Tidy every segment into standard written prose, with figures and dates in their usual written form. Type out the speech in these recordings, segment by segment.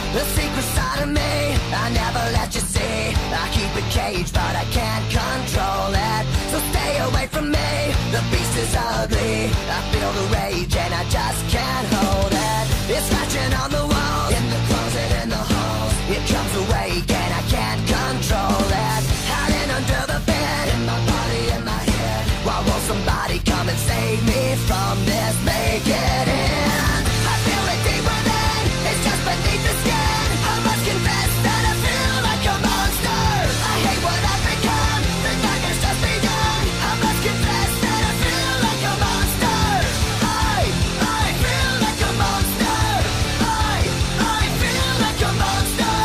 The secret side of me, I never let you see. I keep it caged, but I can't control it. So stay away from me, the beast is ugly. I feel the rage and I just can't hold it. It's scratching on the walls, in the closet, in the halls. It comes awake and I can't control it. Hiding under the bed, in my body, in my head. Why won't somebody come and save me from this? Make it in. I feel it deep within, it's just beneath the skin. I must confess that I feel like a monster. I hate what I've become, the nightmare's just begun. I must confess that I feel like a monster. I feel like a monster. I feel like a monster.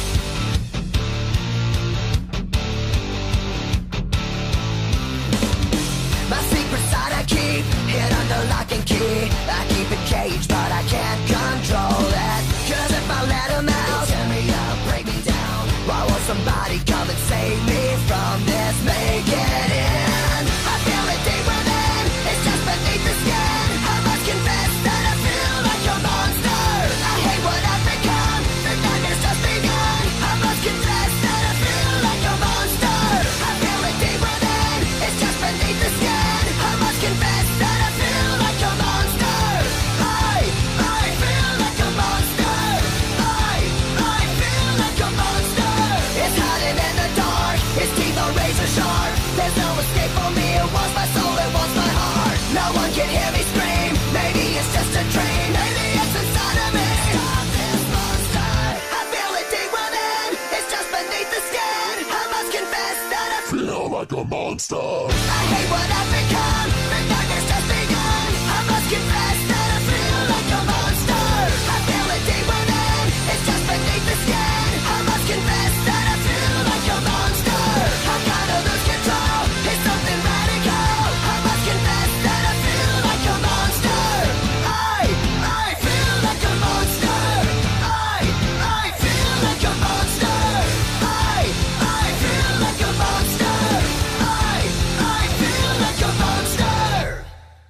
My secret side I keep hid under lock and key. I keep it caged, but I can't control it. Cause if I let them out, tear me up, break me down. Why won't somebody come and save me from this? Make it in. I feel it deep within, it's just beneath the skin. I must confess that I feel like a monster. I hate what I've become, the nightmare's just begun. I must confess that I feel like a monster. I feel it deep within, it's just beneath the skin. I must confess that I feel like a monster. I feel like a monster. I feel like a monster. It's hiding in the dark, its teeth are razor sharp. There's no escape for me, it wants my soul, it wants my heart. No one can hear me scream, maybe it's just a dream. Maybe it's inside of me. Stop this monster. I feel it deep within, it's just beneath the skin. I must confess that I feel like a monster. I hate what I've become, the nightmare's just begun. I must confess that I feel like a monster. I feel it deep within, it's just beneath the skin. I must confess that I feel like a monster. I gotta lose control, it's something radical. I must confess that I feel like a monster. I feel like a monster. I feel like a monster. I feel like a monster. I feel like a monster.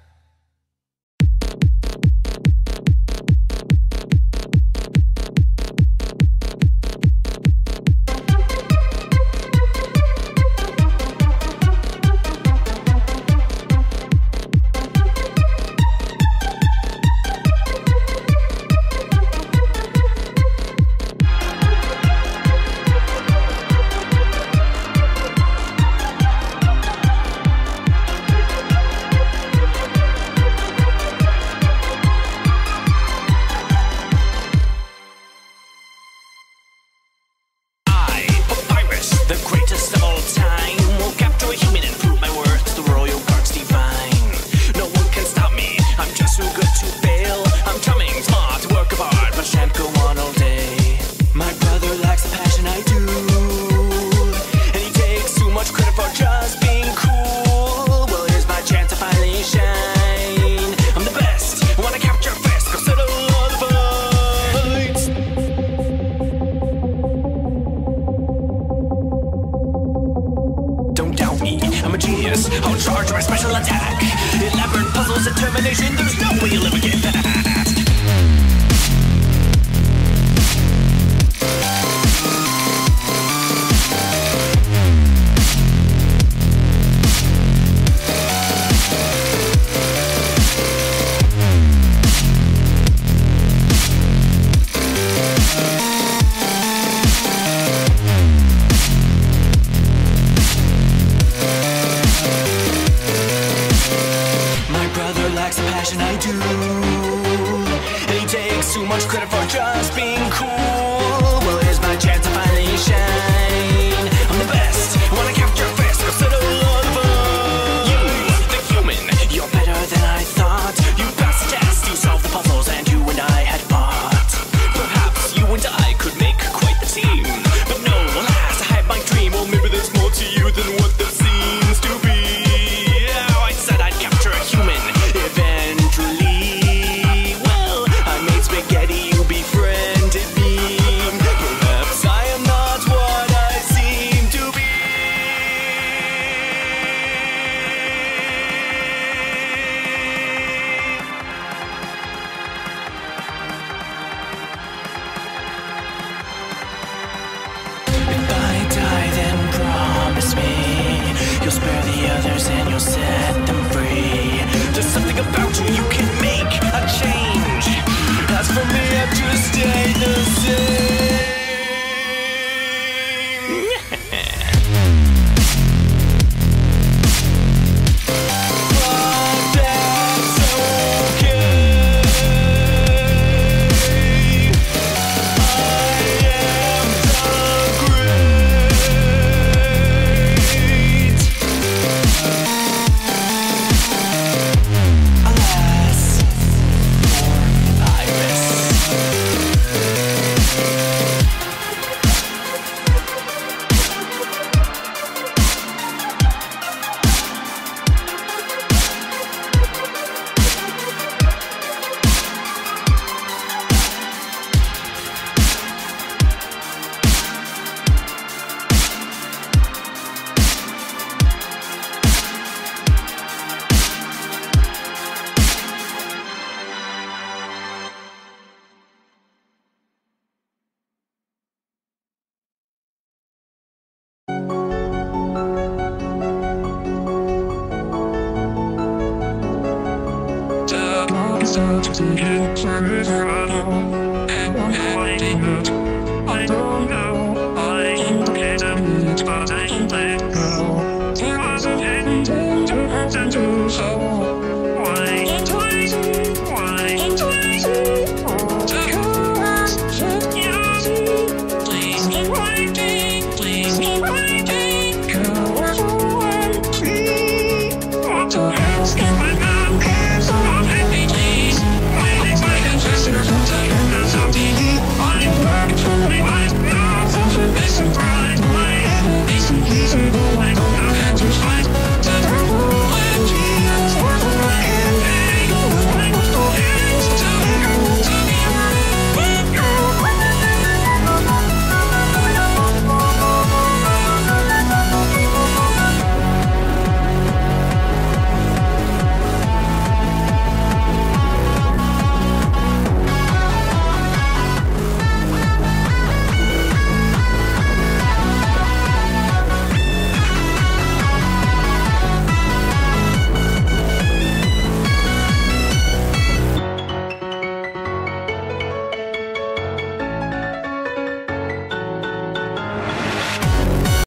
The greatest of all time will capture a human and prove my worth to the royal guards divine. No one can stop me, I'm just too good to fail. I'm charming, smart, work of art, but shan't go on all day. My brother lacks the passion I do, and he takes too much credit for just being cool. Well, here's my chance to finally shine. I'm the best, wanna capture first, go settle all the fights. Don't doubt me, I'm a genius, I'll charge my special attack. Elaborate puzzles, determination, there's no way you'll ever get that. My brother lacks the passion I do. spare the others and you'll set them free. There's something about you, you can make a change. As for me, I've just stayed the same. I don't know, I can't get it, but